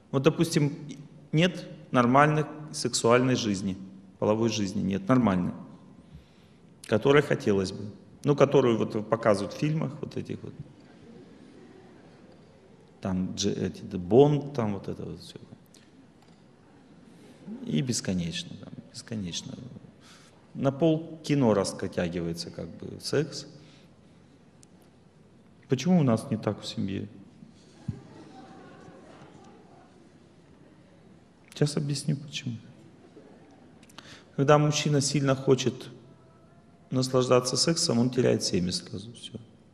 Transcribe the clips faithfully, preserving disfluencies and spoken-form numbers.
Вот, допустим, нет нормальной сексуальной жизни, половой жизни нет, нормальной, которой хотелось бы. Ну, которую вот показывают в фильмах, вот этих вот. Там эти, Бонд, там вот это вот все. И бесконечно, там, бесконечно. На пол кино раскотягивается как бы секс. Почему у нас не так в семье? Сейчас объясню почему. Когда мужчина сильно хочет наслаждаться сексом, он теряет семя сразу. Все.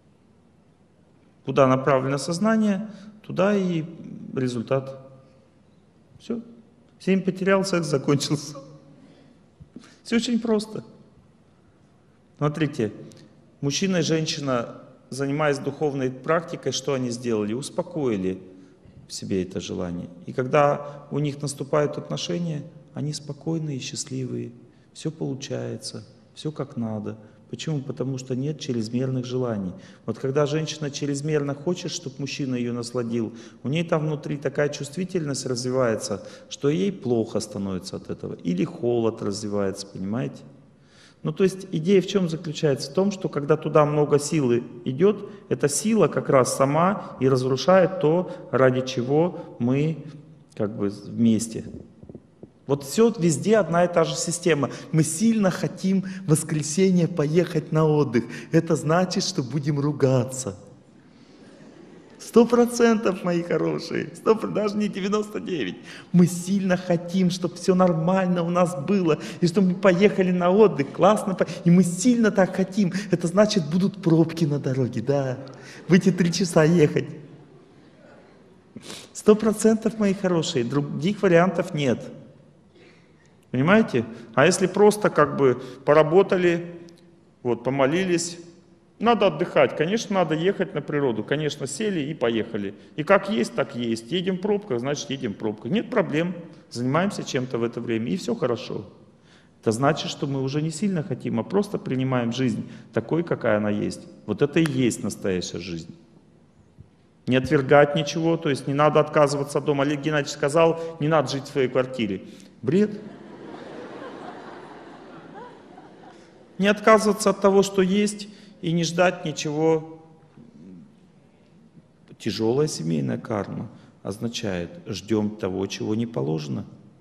Куда направлено сознание, туда и результат. Все. Семя потерял, секс закончился. Все очень просто. Смотрите, мужчина и женщина, занимаясь духовной практикой, что они сделали? Успокоили в себе это желание. И когда у них наступают отношения, они спокойные, счастливые, все получается, все как надо. Почему? Потому что нет чрезмерных желаний. Вот когда женщина чрезмерно хочет, чтобы мужчина ее насладил, у нее там внутри такая чувствительность развивается, что ей плохо становится от этого. Или холод развивается, понимаете? Ну то есть идея в чем заключается? В том, что когда туда много силы идет, эта сила как раз сама и разрушает то, ради чего мы как бы вместе. Вот все везде одна и та же система. Мы сильно хотим в воскресенье поехать на отдых. Это значит, что будем ругаться. Сто процентов, мои хорошие, сто, даже не девяносто девять. Мы сильно хотим, чтобы все нормально у нас было, и чтобы мы поехали на отдых, классно, и мы сильно так хотим. Это значит, будут пробки на дороге, да. В эти три часа ехать. Сто процентов, мои хорошие, других вариантов нет. Понимаете? А если просто как бы поработали, вот, помолились, надо отдыхать, конечно, надо ехать на природу, конечно, сели и поехали. И как есть, так есть. Едем в пробках, значит, едем в пробках. Нет проблем, занимаемся чем-то в это время, и все хорошо. Это значит, что мы уже не сильно хотим, а просто принимаем жизнь такой, какая она есть. Вот это и есть настоящая жизнь. Не отвергать ничего, то есть не надо отказываться от дома. Олег Геннадьевич сказал, не надо жить в своей квартире. Бред. Не отказываться от того, что есть, и не ждать ничего. Тяжелая семейная карма означает, ждем того, чего не положено.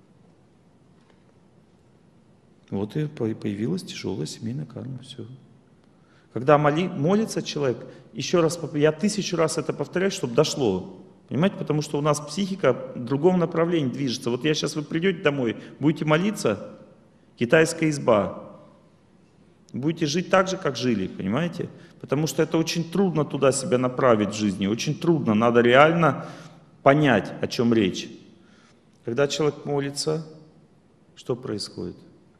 Вот и появилась тяжелая семейная карма, все. Когда моли, молится человек, еще раз, я тысячу раз это повторяю, чтобы дошло. Понимаете, потому что у нас психика в другом направлении движется. Вот я сейчас, вы придете домой, будете молиться, китайская изба. Будете жить так же, как жили, понимаете? Потому что это очень трудно туда себя направить в жизни, очень трудно, надо реально понять, о чем речь. Когда человек молится, что происходит?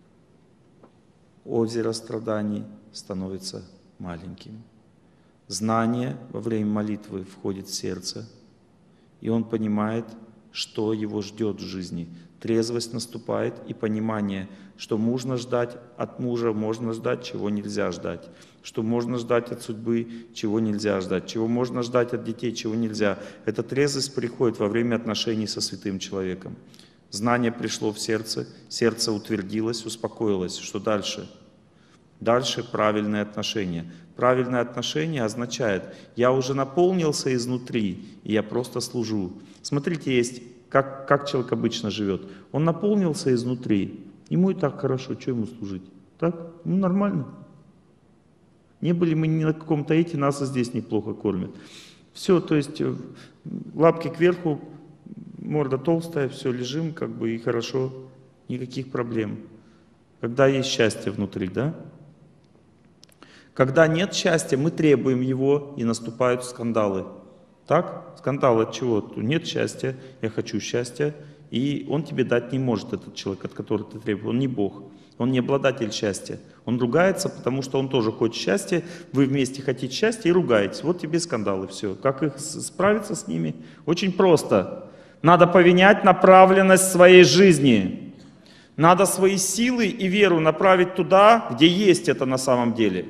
Озеро страданий становится маленьким. Знание во время молитвы входит в сердце, и он понимает, что его ждет в жизни. Трезвость наступает и понимание, что можно ждать от мужа, можно ждать, чего нельзя ждать. Что можно ждать от судьбы, чего нельзя ждать. Чего можно ждать от детей, чего нельзя. Эта трезвость приходит во время отношений со святым человеком. Знание пришло в сердце, сердце утвердилось, успокоилось. Что дальше? Дальше правильные отношения. Правильное отношение означает, я уже наполнился изнутри, и я просто служу. Смотрите, есть, как, как человек обычно живет. Он наполнился изнутри, ему и так хорошо, что ему служить? Так? Ну нормально. Не были мы ни на каком-то эти, нас и здесь неплохо кормят. Все, то есть лапки кверху, морда толстая, все, лежим как бы и хорошо, никаких проблем. Когда есть счастье внутри, да? Когда нет счастья, мы требуем его, и наступают скандалы. Так? Скандал от чего? Нет счастья, я хочу счастья, и он тебе дать не может, этот человек, от которого ты требуешь. Он не Бог, он не обладатель счастья. Он ругается, потому что он тоже хочет счастья, вы вместе хотите счастья и ругаетесь. Вот тебе скандалы, все. Как их справиться с ними? Очень просто. Надо поменять направленность своей жизни. Надо свои силы и веру направить туда, где есть это на самом деле.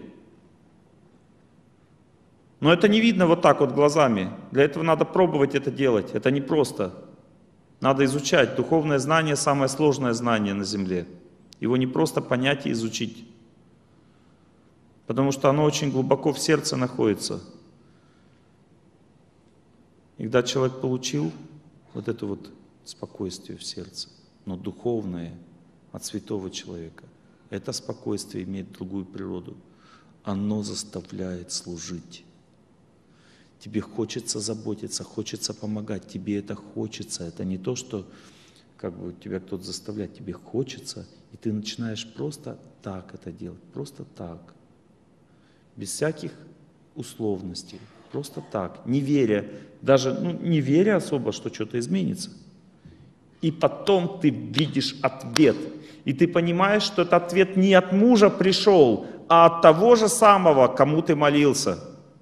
Но это не видно вот так вот глазами. Для этого надо пробовать это делать. Это непросто. Надо изучать. Духовное знание — самое сложное знание на земле. Его не просто понять и изучить, потому что оно очень глубоко в сердце находится. И когда человек получил вот это вот спокойствие в сердце, но духовное от святого человека, это спокойствие имеет другую природу. Оно заставляет служить. Тебе хочется заботиться, хочется помогать, тебе это хочется. Это не то, что как бы тебя кто-то заставляет, тебе хочется, и ты начинаешь просто так это делать, просто так, без всяких условностей, просто так, не веря, даже ну, не веря особо, что что-то изменится. И потом ты видишь ответ, и ты понимаешь, что этот ответ не от мужа пришел, а от того же самого, кому ты молился.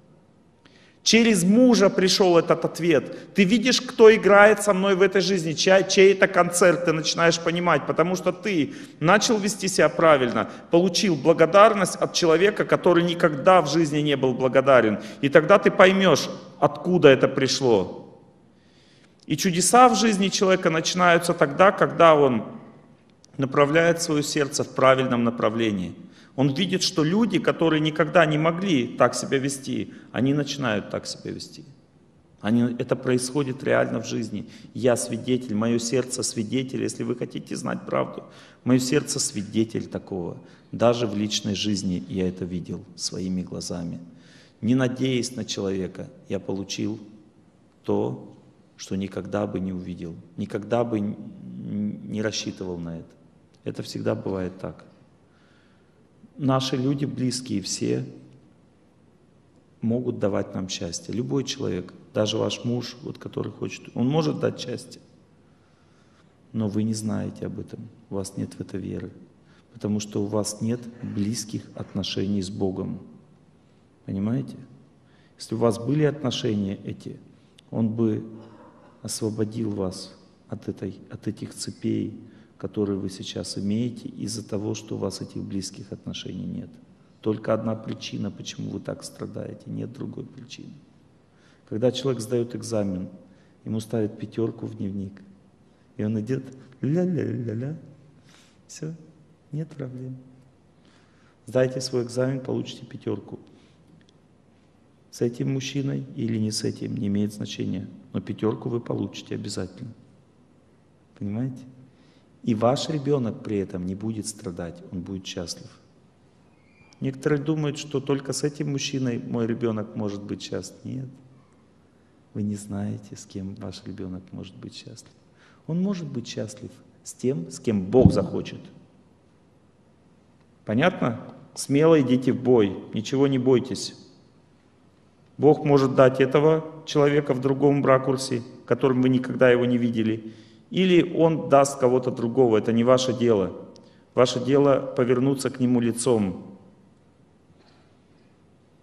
Через мужа пришел этот ответ. Ты видишь, кто играет со мной в этой жизни, чей, чей это концерт, ты начинаешь понимать, потому что ты начал вести себя правильно, получил благодарность от человека, который никогда в жизни не был благодарен. И тогда ты поймешь, откуда это пришло. И чудеса в жизни человека начинаются тогда, когда он направляет свое сердце в правильном направлении. Он видит, что люди, которые никогда не могли так себя вести, они начинают так себя вести. Они, это происходит реально в жизни. Я свидетель, мое сердце свидетель. Если вы хотите знать правду, мое сердце свидетель такого. Даже в личной жизни я это видел своими глазами. Не надеясь на человека, я получил то, что никогда бы не увидел, никогда бы не рассчитывал на это. Это всегда бывает так. Наши люди, близкие все, могут давать нам счастье. Любой человек, даже ваш муж, вот, который хочет, он может дать счастье. Но вы не знаете об этом, у вас нет в это веры. Потому что у вас нет близких отношений с Богом. Понимаете? Если у вас были отношения эти, Он бы освободил вас от, этой, от этих цепей, которые вы сейчас имеете, из-за того, что у вас этих близких отношений нет. Только одна причина, почему вы так страдаете, нет другой причины. Когда человек сдает экзамен, ему ставят пятерку в дневник, и он идет ля-ля-ля-ля, все, нет проблем. Сдайте свой экзамен, получите пятерку. С этим мужчиной или не с этим, не имеет значения, но пятерку вы получите обязательно. Понимаете? И ваш ребенок при этом не будет страдать, он будет счастлив. Некоторые думают, что только с этим мужчиной мой ребенок может быть счастлив. Нет. Вы не знаете, с кем ваш ребенок может быть счастлив. Он может быть счастлив с тем, с кем Бог захочет. Понятно? Смело идите в бой, ничего не бойтесь. Бог может дать этого человека в другом ракурсе, которым вы никогда его не видели. Или Он даст кого-то другого, это не ваше дело. Ваше дело повернуться к Нему лицом.